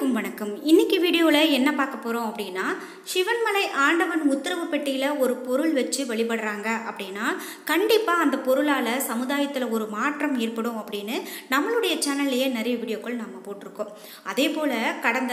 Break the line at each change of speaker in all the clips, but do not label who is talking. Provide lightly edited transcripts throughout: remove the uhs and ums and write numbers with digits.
அனைவருக்கும் வணக்கம். இன்னைக்கு வீடியோவில் என்ன பார்க்க போகிறோம் அப்படின்னா, சிவன்மலை ஆண்டவன் உத்தரவு பெட்டியில் ஒரு பொருள் வச்சு வழிபடுறாங்க அப்படின்னா கண்டிப்பாக அந்த பொருளால் சமுதாயத்தில் ஒரு மாற்றம் ஏற்படும் அப்படின்னு நம்மளுடைய சேனல்லையே நிறைய வீடியோக்கள் நம்ம போட்டிருக்கோம். அதே போல் கடந்த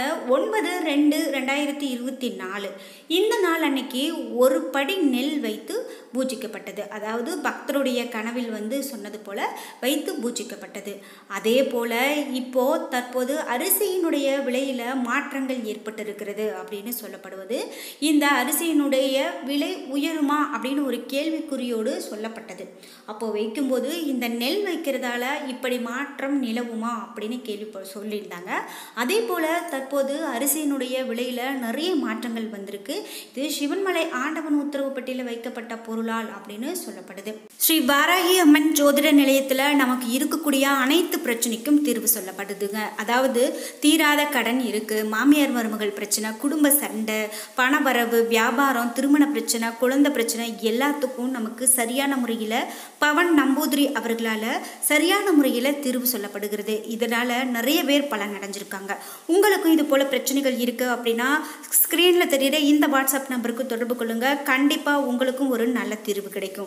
9/2/2024 இந்த நாள் அன்னைக்கு ஒரு படி நெல் வைத்து பூஜிக்கப்பட்டது. அதாவது பக்தருடைய கனவில் சொன்னது போல வைத்து பூஜிக்கப்பட்டது. அதே போல் தற்போது அரிசியினுடைய விலையில் மாற்றங்கள் ஏற்பட்டிருக்கிறது அப்படின்னு சொல்லப்படுவது. இந்த அரிசியினுடைய விலை உயருமா அப்படின்னு ஒரு கேள்விக்குறியோடு சொல்லப்பட்டது. அப்போ வைக்கும்போது இந்த நெல் வைக்கிறதால இப்படி மாற்றம் நிலவுமா அப்படின்னு சொல்லியிருந்தாங்க. அதே போல் தற்போது அரிசியினுடைய விலையில் நிறைய மாற்றங்கள் வந்திருக்கு. இது சிவன்மலை ஆண்டவன் உத்தரவு பெட்டியில் வைக்கப்பட்ட பொருளால் அப்படின்னு சொல்லப்படுது. ஸ்ரீ வாராகி அம்மன் ஜோதிட நிலையத்தில் நமக்கு இருக்கக்கூடிய அனைத்து பிரச்சனைக்கும் தீர்வு சொல்லப்படுதுங்க. அதாவது தீராத கடன் இருக்கு, மாமியார் மருமகள் பிரச்சனை, குடும்ப சண்டை, பணவரவு, வியாபாரம், திருமண பிரச்சனை, குழந்தை பிரச்சனை எல்லாத்துக்கும் நமக்கு சரியான முறையில் பவன் நம்பூதிரி அவர்களால் சரியான முறையில் தீர்வு சொல்லப்படுகிறது. இதனால் நிறைய பேர் பலன் அடைஞ்சிருக்காங்க. உங்களுக்கும் இது போல் பிரச்சனைகள் இருக்குது அப்படின்னா ஸ்க்ரீனில் தெரிகிற இந்த வாட்ஸ்அப் நம்பருக்கு தொடர்பு கொள்ளுங்கள். கண்டிப்பாக உங்களுக்கும் ஒரு நல்ல தீர்வு கிடைக்கும்.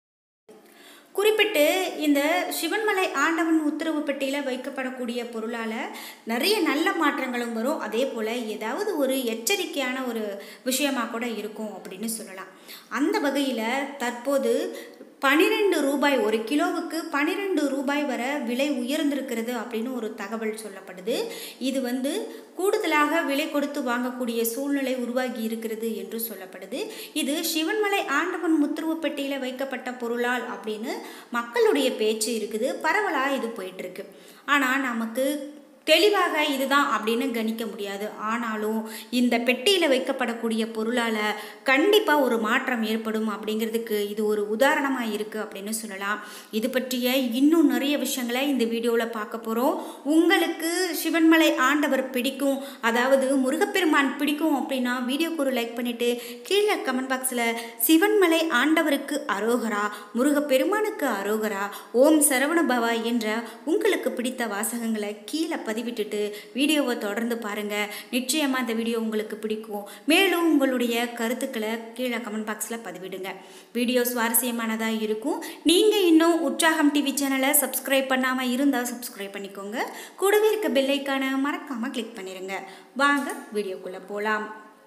குறிப்பிட்டு இந்த சிவன்மலை ஆண்டவன் உத்தரவு பெட்டியில் வைக்கப்படக்கூடிய பொருளால் நிறைய நல்ல மாற்றங்களும் வரும். அதே போல் ஏதாவது ஒரு எச்சரிக்கையான ஒரு விஷயமாக கூட இருக்கும் அப்படின்னு சொல்லலாம். அந்த வகையில் தற்போது 12 ரூபாய், ஒரு கிலோவுக்கு 12 ரூபாய் வரை விலை உயர்ந்திருக்கிறது அப்படின்னு ஒரு தகவல் சொல்லப்படுது. இது கூடுதலாக விலை கொடுத்து வாங்கக்கூடிய சூழ்நிலை உருவாகி இருக்கிறது என்று சொல்லப்படுது. இது சிவன்மலை ஆண்டவன் உத்தரவு பெட்டியில் வைக்கப்பட்ட பொருளால் அப்படின்னு மக்களுடைய பேச்சு இருக்குது. பரவலாக இது போயிட்டுருக்கு. ஆனால் நமக்கு தெளிவாக இதுதான் அப்படின்னு கணிக்க முடியாது. ஆனாலும் இந்த பெட்டியில் வைக்கப்படக்கூடிய பொருளால் கண்டிப்பாக ஒரு மாற்றம் ஏற்படும் அப்படிங்கிறதுக்கு இது ஒரு உதாரணமாக இருக்குது அப்படின்னு சொல்லலாம். இது பற்றிய இன்னும் நிறைய விஷயங்களை இந்த வீடியோவில் பார்க்க போகிறோம். உங்களுக்கு சிவன்மலை ஆண்டவர் பிடிக்கும், அதாவது முருகப்பெருமான் பிடிக்கும் அப்படின்னா வீடியோக்கு ஒரு லைக் பண்ணிவிட்டு கீழே கமெண்ட் பாக்ஸில் சிவன்மலை ஆண்டவருக்கு அரோகரா, முருகப்பெருமானுக்கு அரோகரா, ஓம் சரவண பவா என்ற உங்களுக்கு பிடித்த வாசகங்களை கீழே விட்டுட்டு வீடியோவை தொடர்ந்து பாருங்கள். நிச்சயமாக இந்த வீடியோ உங்களுக்கு பிடிக்கும். மேலும் உங்களுடைய கருத்துக்களை கீழே கமெண்ட் பாக்ஸில் பதிவிடுங்க. வீடியோ சுவாரஸ்யமானதாக இருக்கும். நீங்கள் இன்னும் உற்சாகம் டிவி சேனலை சப்ஸ்கிரைப் பண்ணாமல் இருந்தால் சப்ஸ்கிரைப் பண்ணிக்கோங்க. கூடவே இருக்க பெல் ஐக்கானை மறக்காமல் கிளிக் பண்ணிடுங்க. வாங்க வீடியோக்குள்ளே போகலாம்.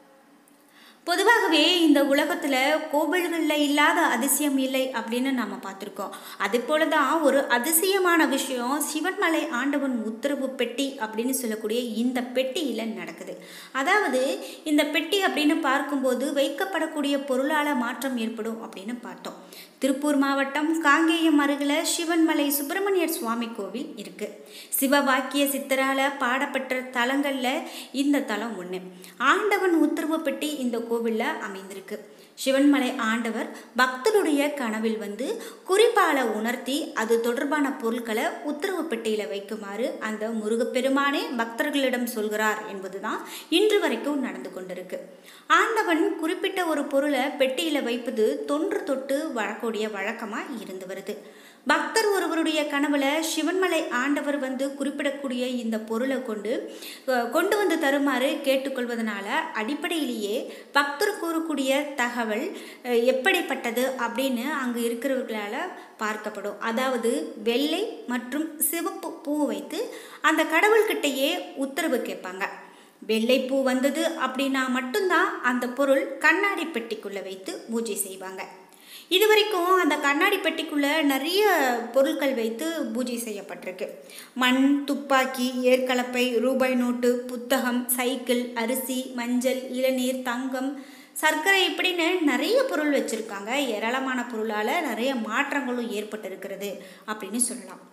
பொதுவாகவே இந்த உலகத்தில் கோவில்களில் இல்லாத அதிசயம் இல்லை அப்படின்னு நம்ம பார்த்துருக்கோம். அது போல தான் ஒரு அதிசயமான விஷயம் சிவன்மலை ஆண்டவன் உத்தரவு பெட்டி அப்படின்னு சொல்லக்கூடிய இந்த பெட்டியில் நடக்குது. அதாவது இந்த பெட்டி அப்படின்னு பார்க்கும்போது வைக்கப்படக்கூடிய பொருளால் மாற்றம் ஏற்படும் அப்படின்னு பார்த்தோம். திருப்பூர் மாவட்டம் காங்கேயம் அருகில் சிவன்மலை சுப்பிரமணியர் சுவாமி கோவில் இருக்குது. சிவவாக்கிய சித்தரால் பாடப்பட்ட தலங்களில் இந்த தலம் ஒன்று. ஆண்டவன் உத்தரவு பெட்டி இந்த கோவிலில் அமைந்திருக்கு. சிவன்மலை ஆண்டவர் பக்தருடைய கனவில் குறிப்பால உணர்த்தி அது தொடர்பான பொருட்களை உத்தரவு பெட்டியில் வைக்குமாறு அந்த முருகப்பெருமானே பக்தர்களிடம் சொல்கிறார் என்பதுதான் இன்று வரைக்கும் நடந்து கொண்டிருக்கு. ஆண்டவன் குறிப்பிட்ட ஒரு பொருளை பெட்டியில் வைப்பது தொன்று தொட்டு வரக்கூடிய வழக்கமாக இருந்து வருது. பக்தர் ஒருவருடைய கனவுல சிவன்மலை ஆண்டவர் குறிப்பிடக்கூடிய இந்த பொருளை கொண்டு வந்து தருமாறு கேட்டுக்கொள்வதனால அடிப்படையிலேயே பக்தர் கூறக்கூடிய தகவல் எப்படிப்பட்டது அப்படின்னு அங்கு இருக்கிறவர்களால் பார்க்கப்படும். அதாவது வெள்ளை மற்றும் சிவப்பு பூ வைத்து அந்த கடவுள்கிட்டையே உத்தரவு கேட்பாங்க. வெள்ளைப்பூ வந்தது அப்படின்னா மட்டும்தான் அந்த பொருள் கண்ணாடி பெட்டிக்குள்ளே வைத்து பூஜை செய்வாங்க. இது வரைக்கும் அந்த கண்ணாடி பெட்டிக்குள்ளே நிறைய பொருட்கள் வைத்து பூஜை செய்யப்பட்டிருக்கு. மண், துப்பாக்கி, ஏற்கலப்பை, ரூபாய் நோட்டு, புத்தகம், சைக்கிள், அரிசி, மஞ்சள், இளநீர், தங்கம், சர்க்கரை இப்படின்னு நிறைய பொருள் வச்சுருக்காங்க. ஏராளமான பொருளால் நிறைய மாற்றங்களும் ஏற்பட்டிருக்கிறது அப்படின்னு சொல்லலாம்.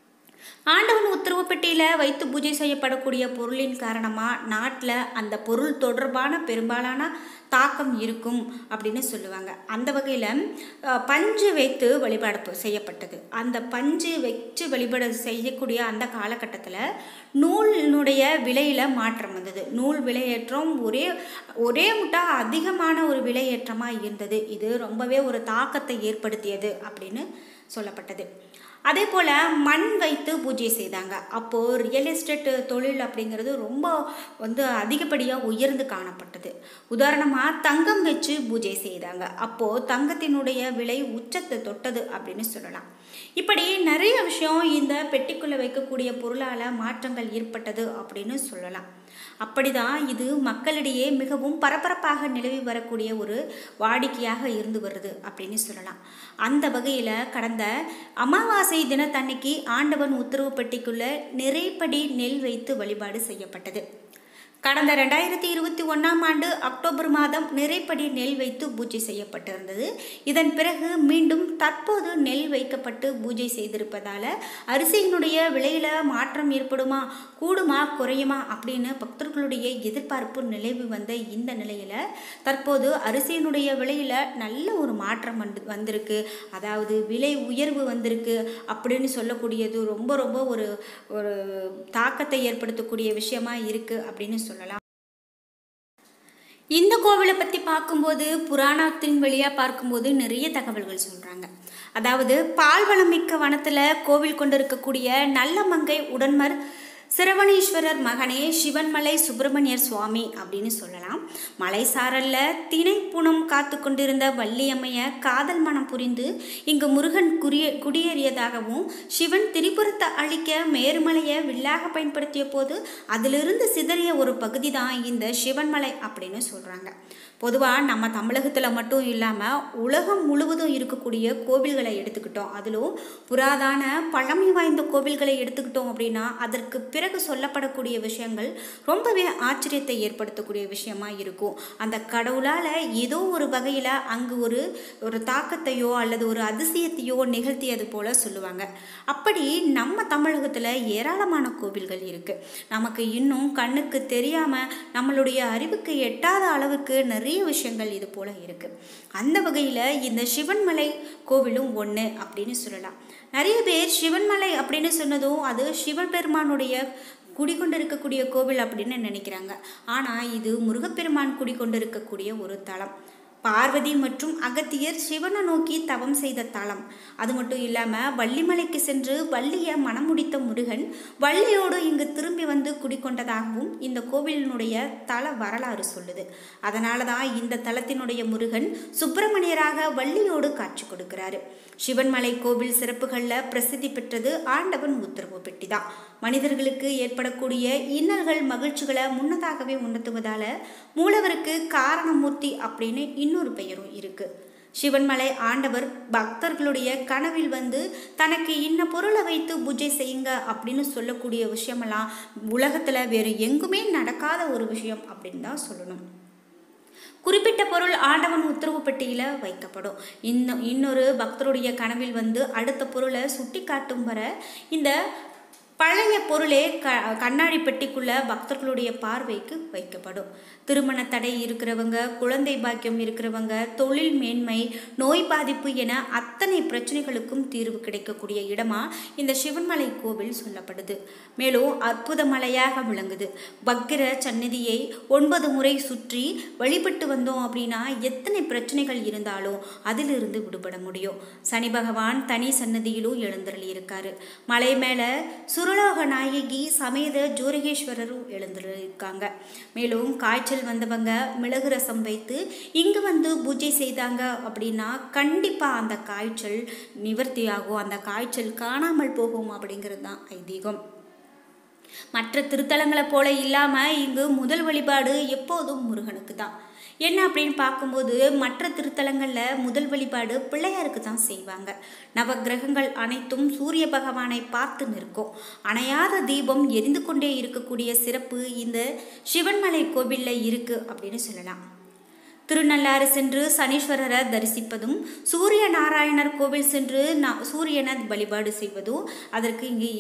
ஆண்டவன் உத்தரவு பெட்டியில் வைத்து பூஜை செய்யப்படக்கூடிய பொருளின் காரணமாக நாட்டில் அந்த பொருள் தொடர்பான பெரும்பாலான தாக்கம் இருக்கும் அப்படின்னு சொல்லுவாங்க. அந்த வகையில் பஞ்சு வைத்து வழிபாடு செய்யப்பட்டது. அந்த பஞ்சு வச்சு வழிபாடு செய்யக்கூடிய அந்த காலகட்டத்தில் நூலினுடைய விலையில் மாற்றம் வந்தது. நூல் விலையேற்றம் ஒரே முட்டா அதிகமான ஒரு விலையேற்றமாக இருந்தது. இது ரொம்பவே ஒரு தாக்கத்தை ஏற்படுத்தியது அப்படின்னு சொல்லப்பட்டது. அதே போல் மண் வைத்து பூஜை செய்தாங்க. அப்போது ரியல் எஸ்டேட் தொழில் அப்படிங்கிறது ரொம்ப அதிகப்படியாக உயர்ந்து காணப்பட்டது. உதாரணமாக தங்கம் வச்சு பூஜை செய்தாங்க. அப்போது தங்கத்தினுடைய விலை உச்சத்தை தொட்டது அப்படின்னு சொல்லலாம். இப்படி நிறைய விஷயம் இந்த பெட்டிக்குள்ளே வைக்கக்கூடிய பொருளால் மாற்றங்கள் ஏற்பட்டது அப்படின்னு சொல்லலாம். அப்படிதான் இது மக்களிடையே மிகவும் பரபரப்பாக நிலவி வரக்கூடிய ஒரு வாடிக்கையாக இருந்து வருது அப்படின்னு சொல்லலாம். அந்த வகையில் கடந்த அமாவாசை தினத்தன்னைக்கு ஆண்டவன் உத்தரவு பெட்டிக்குள்ள நிறைப்படி நெல் வைத்து வழிபாடு செய்யப்பட்டது. கடந்த 2021ஆம் ஆண்டு அக்டோபர் மாதம் நிறைப்படி நெல் வைத்து பூஜை செய்யப்பட்டிருந்தது. இதன் பிறகு மீண்டும் தற்போது நெல் வைக்கப்பட்டு பூஜை செய்திருப்பதால் அரிசியினுடைய விலையில் மாற்றம் ஏற்படுமா, கூடுமா, குறையுமா அப்படின்னு பக்தர்களுடைய எதிர்பார்ப்பு நிலவி வந்த இந்த நிலையில் தற்போது அரிசியினுடைய விலையில் நல்ல ஒரு மாற்றம் வந்திருக்கு. அதாவது விலை உயர்வு வந்திருக்கு அப்படின்னு சொல்லக்கூடியது ரொம்ப ரொம்ப ஒரு ஒரு தாக்கத்தை ஏற்படுத்தக்கூடிய விஷயமா இருக்குது அப்படின்னு சொல்லலாம். இந்த கோவிலை பற்றி பார்க்கும்போது புராணத்தின் வழியாக பார்க்கும்போது நிறைய தகவல்கள் சொல்கிறாங்க. அதாவது பால்வளம் மிக்க வனத்தில் கோவில் கொண்டு இருக்கக்கூடிய நல்ல மங்கை உடன்மர் சிரவணீஸ்வரர் மகனே சிவன்மலை சுப்பிரமணியர் சுவாமி அப்படின்னு சொல்லலாம். மலை சாரல்ல திணைப்புணம் காத்து கொண்டிருந்த வள்ளியம்மைய காதல் மனம் புரிந்து இங்கு முருகன் குடியேறியதாகவும் சிவன் திரிபுரத்தை அழிக்க மேருமலையை வில்லாக பயன்படுத்திய போது அதிலிருந்து சிதறிய ஒரு பகுதி தான் இந்த சிவன்மலை அப்படின்னு சொல்கிறாங்க. பொதுவாக நம்ம தமிழகத்தில் மட்டும் இல்லாமல் உலகம் முழுவதும் இருக்கக்கூடிய கோவில்களை எடுத்துக்கிட்டோம், அதிலும் புராதான பழமை வாய்ந்த கோவில்களை எடுத்துக்கிட்டோம் அப்படின்னா அதற்கு பிறகு சொல்லப்படக்கூடிய விஷயங்கள் ரொம்பவே ஆச்சரியத்தை ஏற்படுத்தக்கூடிய விஷயமா இருக்கும். அந்த கடவுளால் ஏதோ ஒரு வகையில் அங்கு ஒரு தாக்கத்தையோ அல்லது ஒரு அதிசயத்தையோ நிகழ்த்தியது போல சொல்லுவாங்க. அப்படி நம்ம தமிழகத்தில் ஏராளமான கோவில்கள் இருக்குது. நமக்கு இன்னும் கண்ணுக்கு தெரியாமல் நம்மளுடைய அறிவுக்கு எட்டாத அளவுக்கு நிறைய விஷயங்கள் இது போல இருக்கு. அந்த வகையில் இந்த சிவன்மலை கோவிலும் ஒன்று அப்படின்னு சொல்லலாம். நிறைய பேர் சிவன்மலை அப்படின்னு சொன்னதும் அது சிவபெருமானுடைய குடிக்கொண்டு இருக்கக்கூடிய கோவில் அப்படின்னு நினைக்கிறாங்க. ஆனால் இது முருகப்பெருமான் குடிக்கொண்டு இருக்கக்கூடிய ஒரு தலம். பார்வதி மற்றும் அகத்தியர் சிவனை நோக்கி தவம் செய்த தலம். அது மட்டும் இல்லாமல் வள்ளிமலைக்கு சென்று வள்ளியை மனம் முடித்த முருகன் வள்ளியோடு இங்கு திரும்பி வந்து குடிக்கொண்டதாகவும் இந்த கோவிலினுடைய தல வரலாறு சொல்லுது. அதனால தான் இந்த தலத்தினுடைய முருகன் சுப்பிரமணியராக வள்ளியோடு காட்சி கொடுக்கிறாரு. சிவன்மலை கோவில் சிறப்புகளில் பிரசித்தி பெற்றது ஆண்டவன் உத்தரவு பெட்டி தான். மனிதர்களுக்கு ஏற்படக்கூடிய இன்னல்கள் மகிழ்ச்சிகளை முன்னதாகவே உணர்த்துவதால மூலவருக்கு காரணமூர்த்தி அப்படின்னு இன்னொரு பெயரும் இருக்கு. சிவன்மலை ஆண்டவர் பக்தர்களுடைய கனவில் வந்து தனக்கு இன்ன பொருளை வைத்து பூஜை செய்யுங்க அப்படின்னு சொல்லக்கூடிய விஷயமெல்லாம் உலகத்தில் வேறு எங்குமே நடக்காத ஒரு விஷயம் அப்படின்னு தான் சொல்லணும். குறிப்பிட்ட பொருள் ஆண்டவன் உத்தரவு பெட்டியில் வைக்கப்படும். இன்னொரு பக்தருடைய கனவில் வந்து அடுத்த பொருளை சுட்டி காட்டும் வர இந்த பழைய பொருளே கண்ணாடி பெட்டிக்குள்ள பக்தர்களுடைய பார்வைக்கு வைக்கப்படும். திருமண தடை இருக்கிறவங்க, குழந்தை பாக்கியம் இருக்கிறவங்க, தொழில் மேன்மை, நோய் பாதிப்பு என அத்தனை பிரச்சனைகளுக்கும் தீர்வு கிடைக்கக்கூடிய இடமா இந்த சிவன்மலை கோவில் சொல்லப்படுது. மேலும் அற்புத மலையாக விளங்குது. பக்ர சந்நிதியை 9 முறை சுற்றி வழிபட்டு வந்தோம் அப்படின்னா எத்தனை பிரச்சனைகள் இருந்தாலும் அதிலிருந்து விடுபட முடியும். சனி பகவான் தனி சன்னதியிலும் எழுந்தருளி இருக்காரு. மலை மேலே சுரலோக நாயகி சமேத ஜோரகேஸ்வரரும் எழுந்திருக்காங்க. மேலும் காய்ச்சல் வந்தவங்க மிளகு ரசம் வைத்து இங்கு வந்து பூஜை செய்தாங்க அப்படின்னா கண்டிப்பாக அந்த காய்ச்சல் நிவர்த்தி ஆகும், அந்த காய்ச்சல் காணாமல் போகும் அப்படிங்கிறது தான் ஐதீகம். மற்ற திருத்தலங்களை போல இல்லாமல் இங்கு முதல் வழிபாடு எப்போதும் முருகனுக்கு தான். என்ன அப்படின்னு பார்க்கும்போது மற்ற திருத்தலங்களில் முதல் வழிபாடு பிள்ளையாருக்கு தான் செய்வாங்க. நவகிரகங்கள் அனைத்தும் சூரிய பகவானை பார்த்து நிற்கும். அணையாத தீபம் எரிந்து கொண்டே இருக்கக்கூடிய சிறப்பு இந்த சிவன்மலை கோவிலில் இருக்குது அப்படின்னு சொல்லலாம். திருநள்ளாறு சென்று சனீஸ்வரரை தரிசிப்பதும், சூரிய நாராயணர் கோவில் சென்று சூரியனை வழிபாடு செய்வதும், அதற்கு இங்கு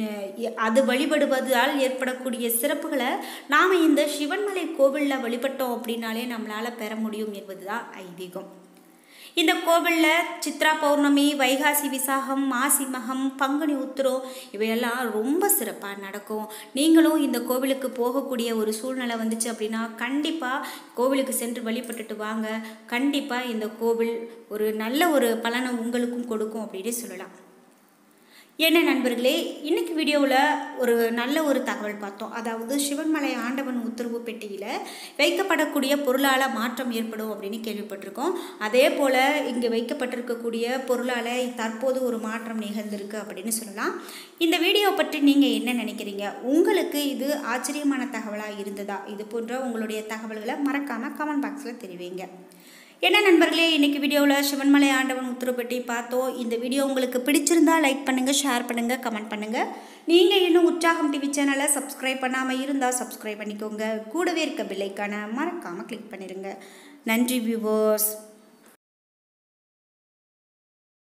அது வழிபடுவதால் ஏற்படக்கூடிய சிறப்புகளை நாம் இந்த சிவன்மலை கோவிலில் வழிபட்டோம் அப்படின்னாலே நம்மளால் பெற முடியும் என்பதுதான் ஐதீகம். இந்த கோவிலில் சித்ரா பௌர்ணமி, வைகாசி விசாகம், மாசி மகம், பங்குனி உத்திரம் இவையெல்லாம் ரொம்ப சிறப்பாக நடக்கும். நீங்களும் இந்த கோவிலுக்கு போகக்கூடிய ஒரு சூழ்நிலை வந்துச்சு அப்படின்னா கண்டிப்பாக கோவிலுக்கு சென்று வழிபட்டுட்டு வாங்க. கண்டிப்பாக இந்த கோவில் ஒரு நல்ல ஒரு பலனை உங்களுக்கும் கொடுக்கும் அப்படின்னு சொல்லலாம். என்ன நண்பர்களே, இன்னைக்கு வீடியோவில் ஒரு நல்ல ஒரு தகவல் பார்த்தோம். அதாவது சிவன்மலை ஆண்டவன் உத்தரவு பெட்டியில் வைக்கப்படக்கூடிய பொருளால் மாற்றம் ஏற்படும் அப்படின்னு கேள்விப்பட்டிருக்கோம். அதே போல் இங்கே வைக்கப்பட்டிருக்கக்கூடிய பொருளால் தற்போது ஒரு மாற்றம் நிகழ்ந்திருக்கு அப்படின்னு சொல்லலாம். இந்த வீடியோ பற்றி நீங்கள் என்ன நினைக்கிறீங்க? உங்களுக்கு இது ஆச்சரியமான தகவலாக இருந்ததா? இது போன்ற உங்களுடைய தகவல்களை மறக்காமல் கமெண்ட் பாக்ஸில் தெரிவிங்க. என்ன நண்பர்களே, இன்றைக்கி வீடியோவில் சிவன்மலை ஆண்டவன் உத்தரவு பெட்டி பார்த்தோம். இந்த வீடியோ உங்களுக்கு பிடிச்சிருந்தா லைக் பண்ணுங்கள், ஷேர் பண்ணுங்கள், கமெண்ட் பண்ணுங்கள். நீங்கள் இன்னும் உற்சாகம் டிவி சேனலை சப்ஸ்கிரைப் பண்ணாமல் இருந்தால் சப்ஸ்கிரைப் பண்ணிக்கோங்க. கூடவே இருக்க பெல் ஐகானை மறக்காமல் கிளிக் பண்ணிடுங்க. நன்றி வியூவர்ஸ்.